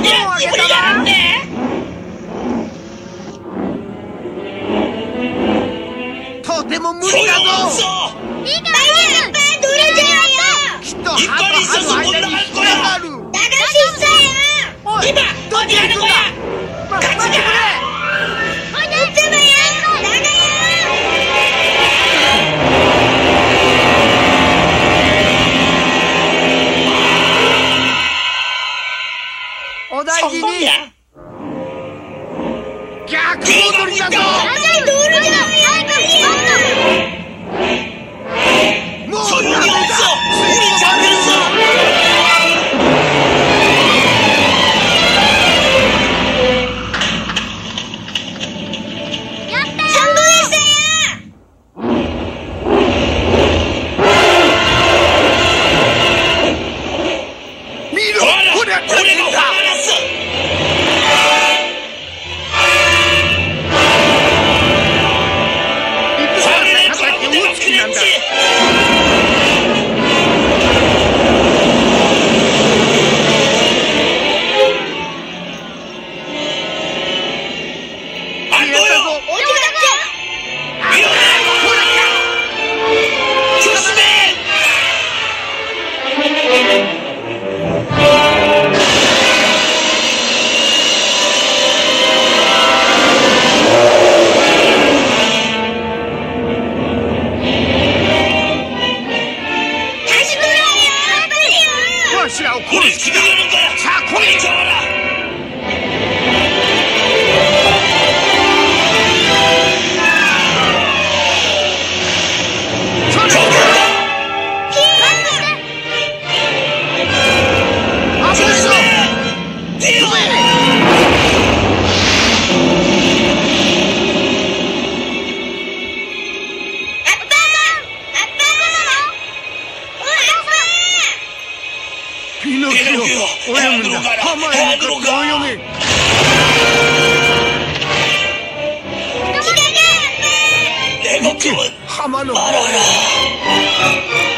あげたわ。とても無理だぞ。 いいからやっぱり取れちゃうよ。 きっと歯と歯の間に引っかかる。 だからしっさよ。 おい、 今どっちに行くんだ。待ってくれ。 おいでっつむよ。だがよ。 お大事に。逆戻りだぞ。もうダメだ。 浜の